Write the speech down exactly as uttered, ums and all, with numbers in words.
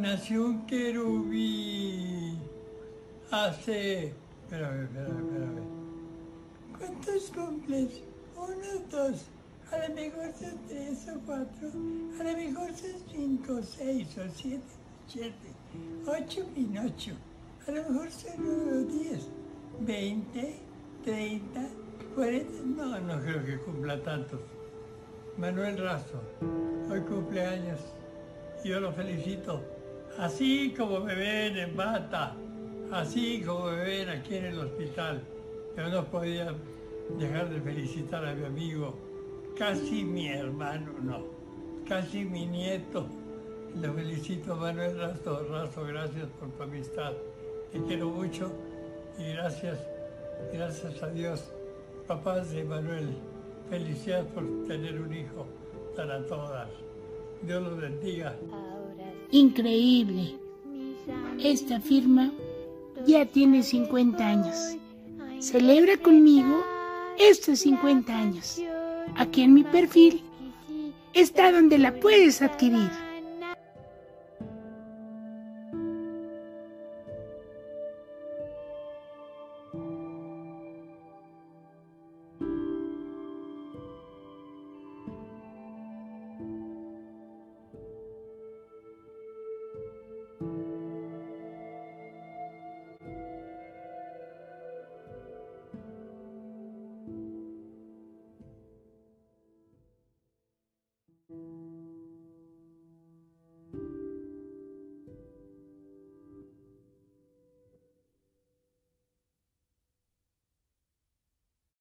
nació un querubín hace... Espérame, espérame, espérame. ¿Cuántos cumples? Uno, dos. A lo mejor son tres o cuatro. A lo mejor son cinco, seis o siete, siete. Ocho, Pinocho. A lo mejor son uno, diez. Veinte, treinta, cuarenta. No, no creo que cumpla tantos. Manuel Razo, hoy cumpleaños. Yo lo felicito. Así como me ven en bata, así como me ven aquí en el hospital. Yo no podía dejar de felicitar a mi amigo, casi mi hermano, no, casi mi nieto. Lo felicito, Manuel Razo. Razo, gracias por tu amistad. Te quiero mucho y gracias, gracias a Dios. Papás de Manuel, felicidades por tener un hijo tan a todo dar. Dios los bendiga. Increíble. Esta firma ya tiene cincuenta años. Celebra conmigo estos cincuenta años. Aquí en mi perfil está donde la puedes adquirir.